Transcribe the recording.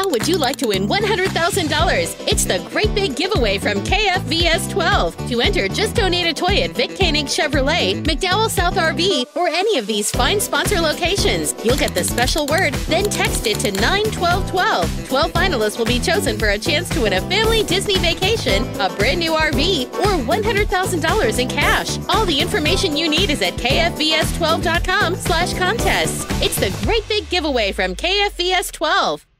How would you like to win $100,000? It's the Great Big Giveaway from KFVS 12. To enter, just donate a toy at Vic Koenig Chevrolet, McDowell South RV, or any of these fine sponsor locations. You'll get the special word, then text it to 91212. 12 finalists will be chosen for a chance to win a family Disney vacation, a brand new RV, or $100,000 in cash. All the information you need is at kfvs12.com/contests. It's the Great Big Giveaway from KFVS 12.